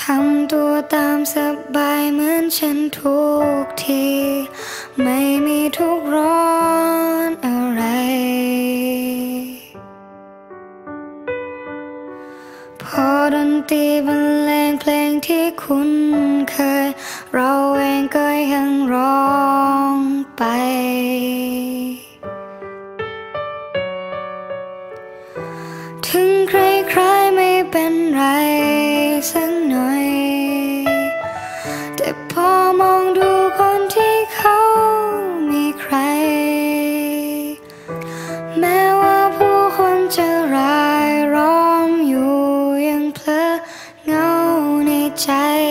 ทำตัวตามสบายเหมือนฉันทุกทีไม่มีทุกข์ร้อนอะไรพอดนตรีบรรเลงเพลงที่คุ้นเคยเราเองก็ยังร้องไปถึงใครๆไม่เป็นไรสักหน่อยแต่พอมองดูคนที่เขามีใครแม้ว่าผู้คนจะรายล้อมอยู่ยังเพลอเงาในใจ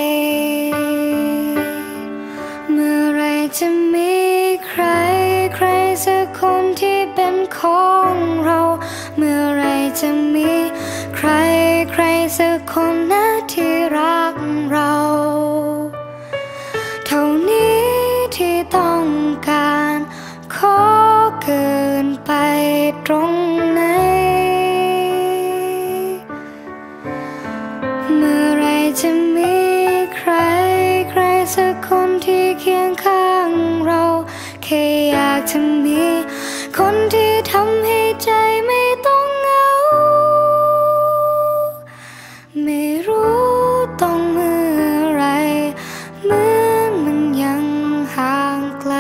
เมื่อไรจะมีใครสักคนที่เป็นของเราเมื่อไรจะมีใครสักคนนะที่รักเราเท่านี้ที่ต้องการขอเกินไปตรงไหนเมื่อไรจะมีใครสักคนที่เคียงข้างเราแค่อยากจะมีคนที่ทำให้ใจไม่ต้องเหงาไม่รู้ต้องเมื่อไรเหมือนมันยังห่างไกล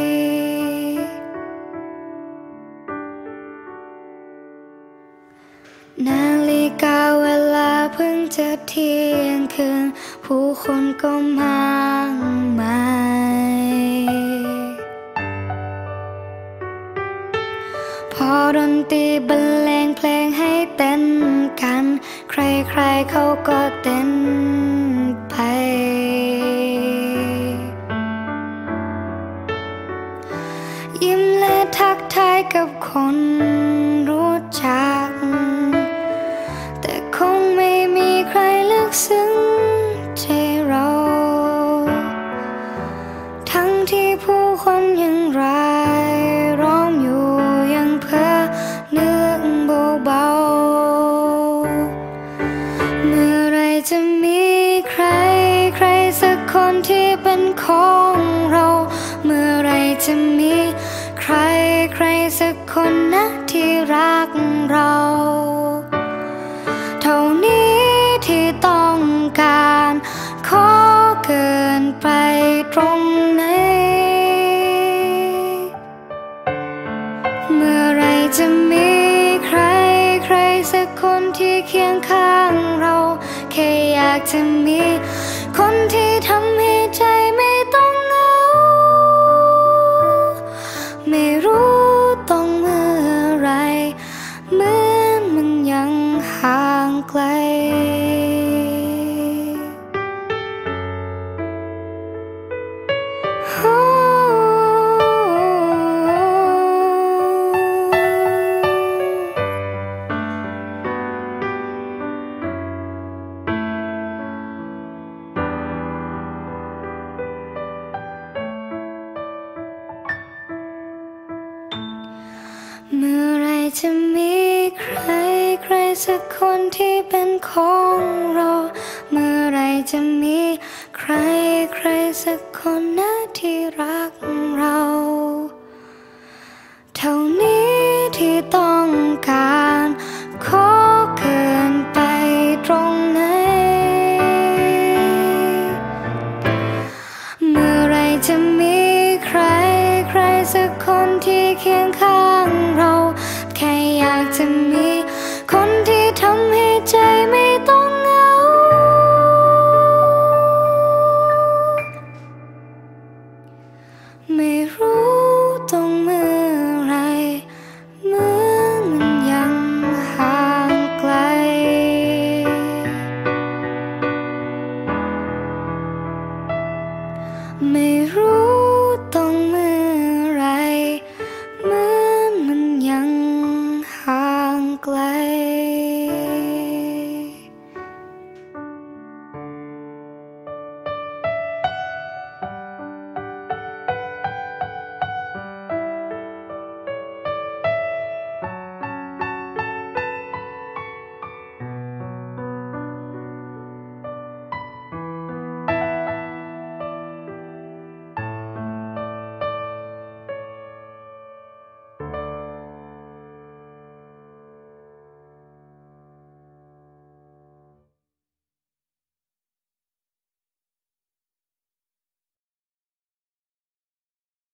นาฬิกาเวลาเพิ่งจะเที่ยงคืนผู้คนก็มากมายพอดนตรีบรรเลงเพลงให้เต้นกันใครๆเขาก็เต้นไปยิ้มและทักทายกับคนรู้จักแต่คงไม่มีใครลึกซึ้งใจเราทั้งที่ผู้คนยังรายล้อมอยู่ยังเพ้อนึกเบาๆเมื่อไรจะมีใครสักคนที่เป็นของเราเมื่อไรจะมีใครสักคนนะที่รักเราเท่านี้ที่ต้องการขอเกินไปตรงไหนเมื่อไรจะมีใครสักคนที่เคียงข้างเราแค่อยากจะมีคนที่ทำให้ใจไม่ต้องเหงาไม่รู้ต้องเมื่อไรเหมือนมันยังห่างไกลเมื่อไรจะมีใครสักคนที่เป็นของเราเมื่อไรจะมีใครสักคนนะที่รักเรา